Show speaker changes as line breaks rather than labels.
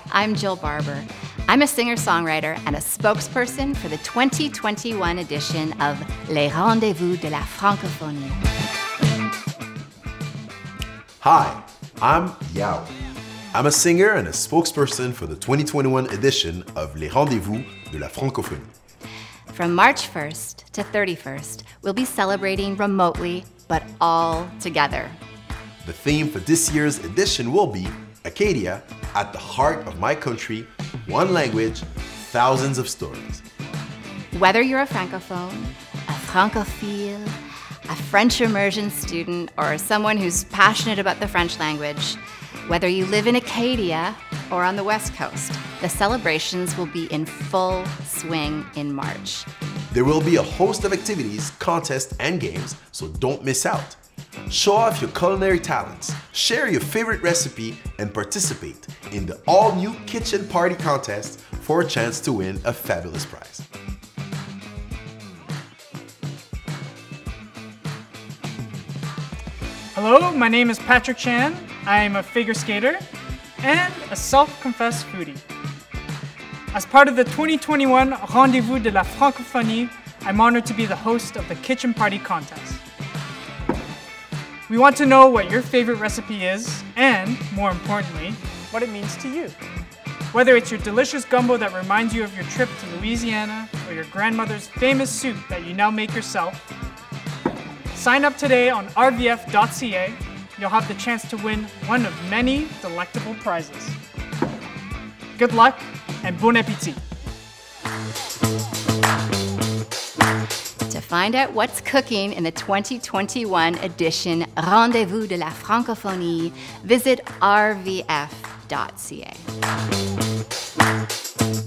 I'm Jill Barber. I'm a singer-songwriter and a spokesperson for the 2021 edition of Les Rendez-vous de la Francophonie.
Hi, I'm Yao. I'm a singer and a spokesperson for the 2021 edition of Les Rendez-vous de la Francophonie.
From March 1st to 31st, we'll be celebrating remotely, but all together.
The theme for this year's edition will be Acadia, at the heart of my country, one language, thousands of stories.
Whether you're a francophone, a francophile, a French immersion student, or someone who's passionate about the French language, whether you live in Acadia or on the West Coast, the celebrations will be in full swing in March.
There will be a host of activities, contests, and games, so don't miss out. Show off your culinary talents, share your favorite recipe, and participate in the all-new kitchen party contest for a chance to win a fabulous prize.
Hello, my name is Patrick Chan. I am a figure skater and a self-confessed foodie. As part of the 2021 Rendez-vous de la Francophonie, I'm honored to be the host of the Kitchen Party Contest. We want to know what your favorite recipe is and, more importantly, what it means to you. Whether it's your delicious gumbo that reminds you of your trip to Louisiana or your grandmother's famous soup that you now make yourself, sign up today on rvf.ca. You'll have the chance to win one of many delectable prizes. Good luck and bon appétit!
To find out what's cooking in the 2021 edition Rendez-vous de la Francophonie, visit rvf.ca.